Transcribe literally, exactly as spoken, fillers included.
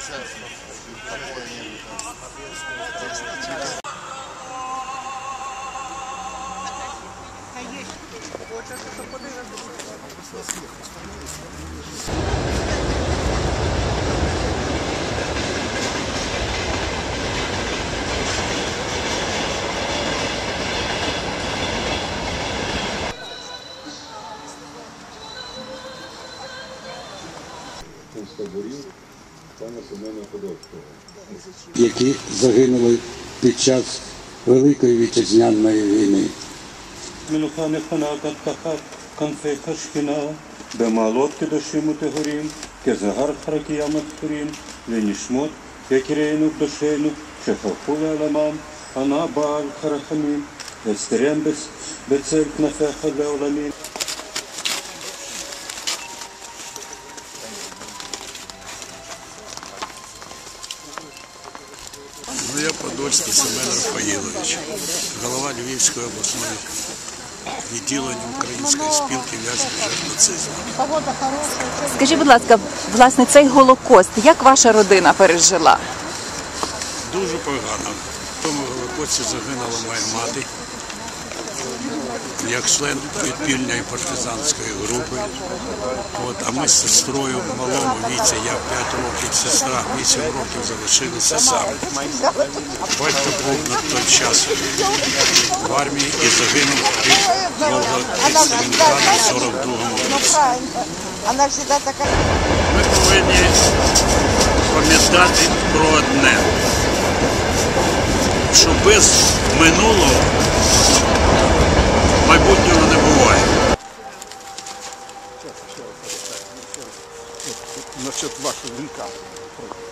які загинули під час Великої Вітчизняної війни. במעלות קדושים וטהורים, כזהר חרקיה מתפורים, לנשמות יקירינו קדושינו, שחלפו לעלמם, ענה בעל חרחמים, והסתרם בצל כנפיך לעולמים. Ну, я Подольський Семен Рафаїлович, голова Львівської обласної відділення Української спілки в'язнів жертв нацизму. Скажіть, будь ласка, власне, цей Голокост, як ваша родина пережила? Дуже погано. В тому Голокості загинула моя мати, як член підпільної партизанської групи. От, а ми з сестрою в малому віці, я п'ять років, сестра вісім років залишилися сам. Батько був на той час в армії і загинув під Сталінградом в сорок другому році. Ми повинні пам'ятати про одне, що без минулого майбутнього не буває. Насчет вашого вінка.